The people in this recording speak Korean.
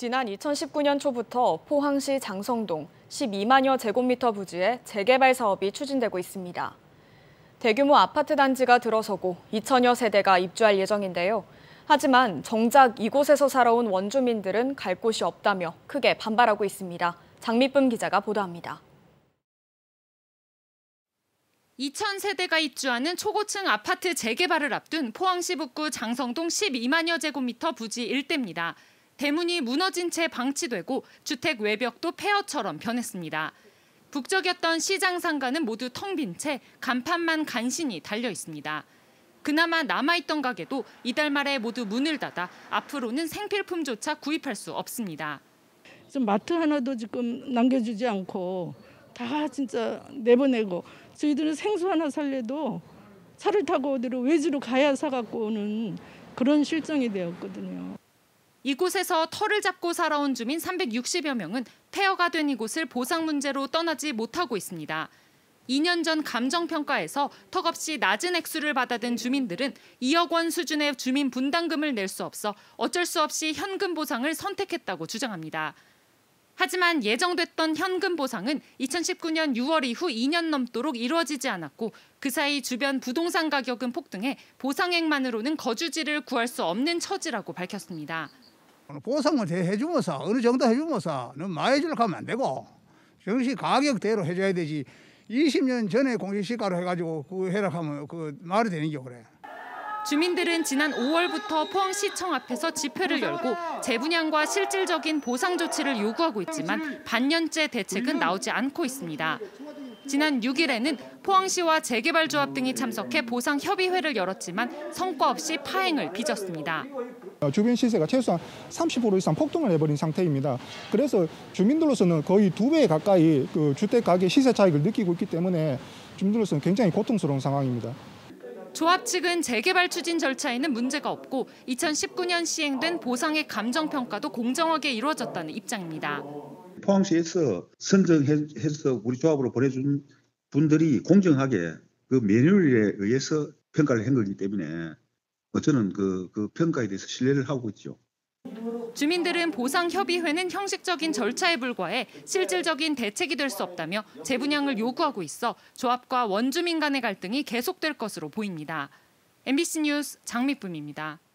지난 2019년 초부터 포항시 장성동 12만여 제곱미터 부지에 재개발 사업이 추진되고 있습니다. 대규모 아파트 단지가 들어서고 2천여 세대가 입주할 예정인데요. 하지만 정작 이곳에서 살아온 원주민들은 갈 곳이 없다며 크게 반발하고 있습니다. 장미쁨 기자가 보도합니다. 2,000세대가 입주하는 초고층 아파트 재개발을 앞둔 포항시 북구 장성동 12만여 제곱미터 부지 일대입니다. 대문이 무너진 채 방치되고 주택 외벽도 폐허처럼 변했습니다. 북적였던 시장 상가는 모두 텅 빈 채 간판만 간신히 달려 있습니다. 그나마 남아있던 가게도 이달 말에 모두 문을 닫아 앞으로는 생필품조차 구입할 수 없습니다. 좀 마트 하나도 지금 남겨주지 않고 다 진짜 내보내고 저희들은 생수 하나 살래도 차를 타고 어디로 외지로 가야 사갖고 오는 그런 실정이 되었거든요. 이곳에서 터를 잡고 살아온 주민 360여 명은 폐허가 된 이곳을 보상 문제로 떠나지 못하고 있습니다. 2년 전 감정평가에서 턱없이 낮은 액수를 받아든 주민들은 2억 원 수준의 주민 분담금을 낼 수 없어 어쩔 수 없이 현금 보상을 선택했다고 주장합니다. 하지만 예정됐던 현금 보상은 2019년 6월 이후 2년 넘도록 이루어지지 않았고 그 사이 주변 부동산 가격은 폭등해 보상액만으로는 거주지를 구할 수 없는 처지라고 밝혔습니다. 보상을 해주면서 어느 정도 해주면서 너무 많이 해주려고 하면 안 되고 정시 가격대로 해줘야 되지. 20년 전에 공시시가로 해가지고 그 해락하면 그 말이 되는 게 그래. 주민들은 지난 5월부터 포항시청 앞에서 집회를 열고 재분양과 실질적인 보상 조치를 요구하고 있지만 반년째 대책은 나오지 않고 있습니다. 지난 6일에는 포항시와 재개발조합 등이 참석해 보상협의회를 열었지만 성과 없이 파행을 빚었습니다. 주변 시세가 최소한 30% 이상 폭등을 해버린 상태입니다. 그래서 주민들로서는 거의 2배 가까이 그 주택 가격 시세 차익을 느끼고 있기 때문에 주민들로서는 굉장히 고통스러운 상황입니다. 조합 측은 재개발 추진 절차에는 문제가 없고 2019년 시행된 보상액 감정평가도 공정하게 이루어졌다는 입장입니다. 포항시에서 선정해서 우리 조합으로 보내준 분들이 공정하게 그 매뉴얼에 의해서 평가를 한 거기 때문에 저는 그 평가에 대해서 신뢰를 하고 있죠. 주민들은 보상협의회는 형식적인 절차에 불과해 실질적인 대책이 될 수 없다며 재분양을 요구하고 있어 조합과 원주민 간의 갈등이 계속될 것으로 보입니다. MBC 뉴스 장미쁨입니다.